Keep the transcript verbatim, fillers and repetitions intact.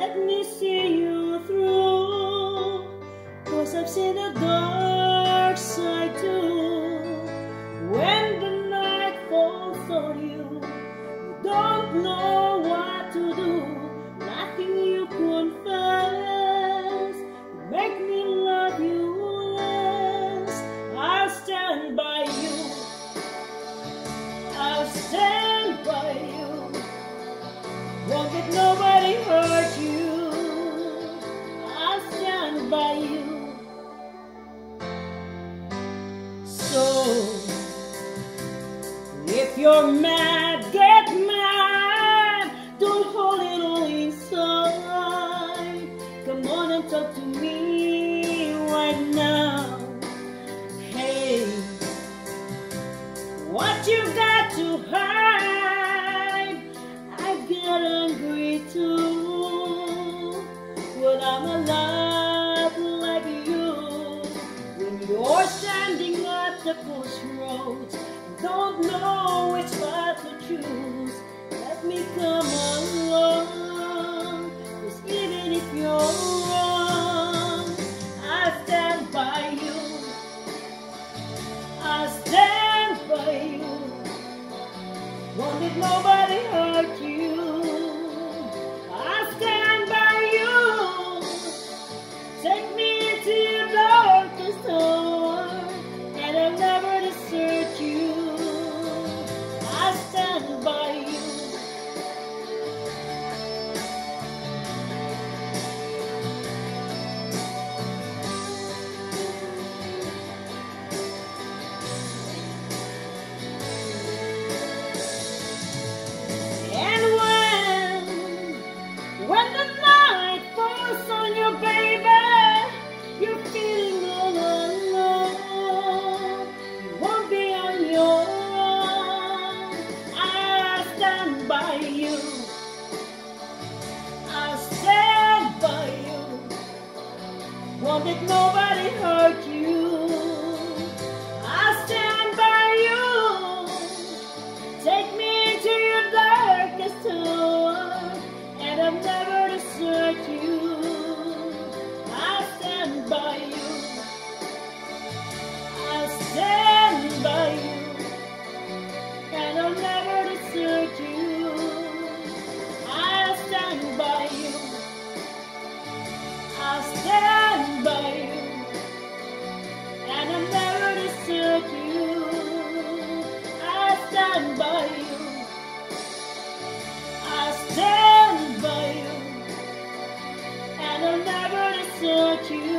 let me see you through, 'cause I've seen the dark side too. When the night falls on you, you don't know what to do. Nothing you confess, you make me love you less. I'll stand by you, I'll stand by you. Won't let nobody hurt you. I'll stand by you. So, if you're mad, get mad. Don't hold it all inside. Come on and talk to me right now. Hey, what you got to hide? I get angry too, but I'm alive like you. When you're standing at the crossroads, don't know which path to choose, let me come along. 'Cause even if you're wrong, I stand by you, I stand by you. Won't let nobody hurt you. I stand by you. Take me into your darkest hour, and I'll never desert you. I stand by you. And when, when the night falls on you, baby, you're feeling all alone. You won't be on your own. I stand by you. I stand by you. Won't let nobody hurt you. I stand by you. Take me into your darkest hour, and I'll never desert you. I stand by you. I stand by you, and I'll never desert you. I stand by you. I stand by you, and I'll never desert you. I stand by you. I stand by you, and I'll never desert you.